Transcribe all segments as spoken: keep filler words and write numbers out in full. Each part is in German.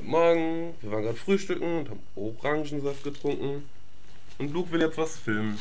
Guten Morgen, wir waren gerade frühstücken und haben Orangensaft getrunken. Und Luke will jetzt was filmen.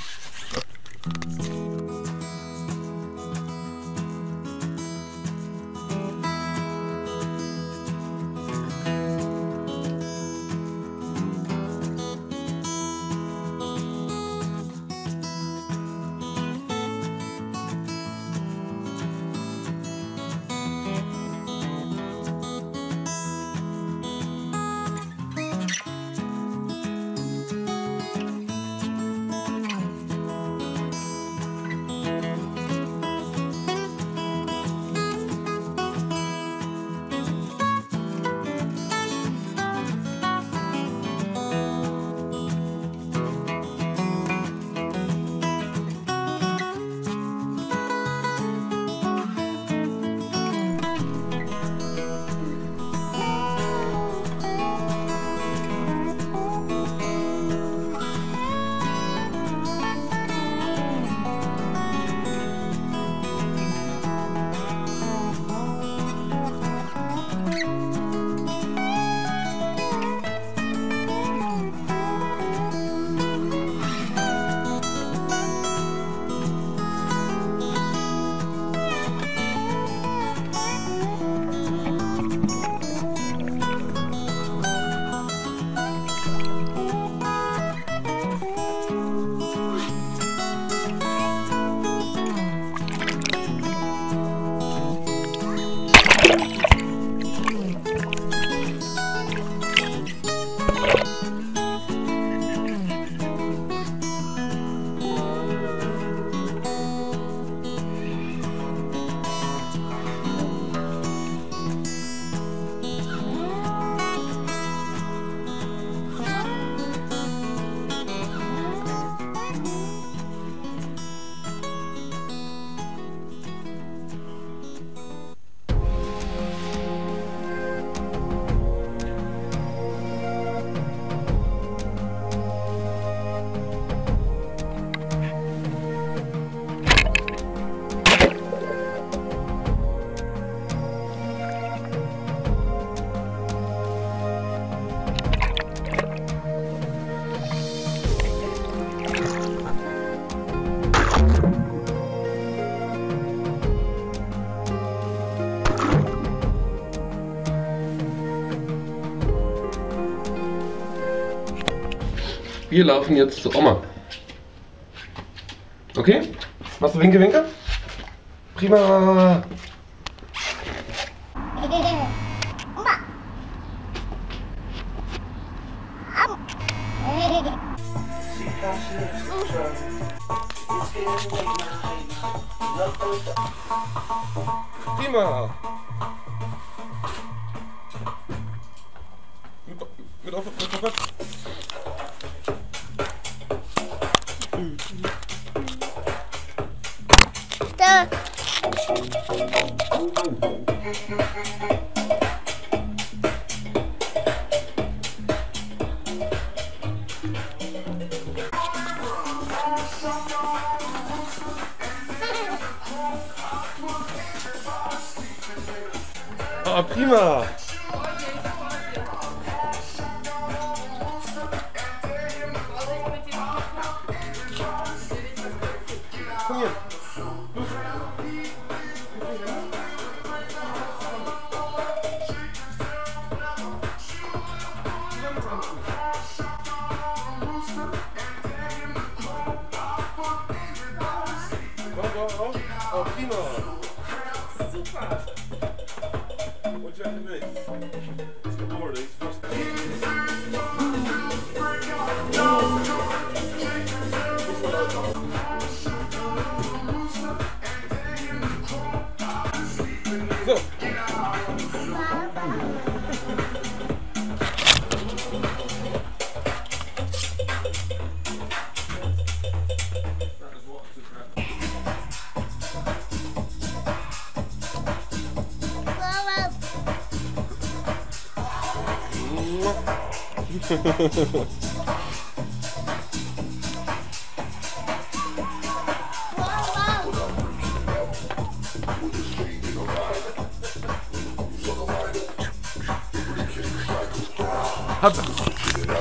Wir laufen jetzt zu Oma. Okay? Machst du Winke, Winke? Prima! Prima! Mit, mit auf, mit auf, mit. Da. Ah, prima! Komm hier! Oh, prima! Super! What you have to make? It's the board, it's supposed to So! Hab,